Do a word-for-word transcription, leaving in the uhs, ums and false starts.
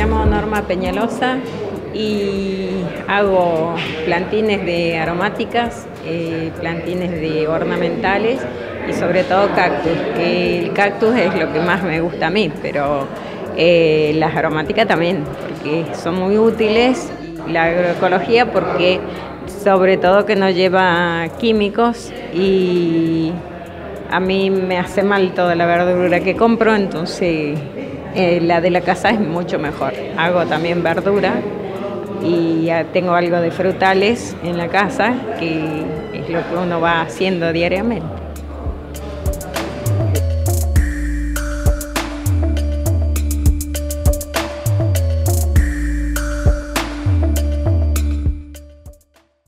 llamo Norma Peñalosa y hago plantines de aromáticas, eh, plantines de ornamentales y sobre todo cactus, que el cactus es lo que más me gusta a mí, pero eh, las aromáticas también, porque son muy útiles, la agroecología porque sobre todo que no lleva químicos y a mí me hace mal toda la verdura que compro, entonces eh, la de la casa es mucho mejor. Hago también verdura y ya tengo algo de frutales en la casa, que es lo que uno va haciendo diariamente.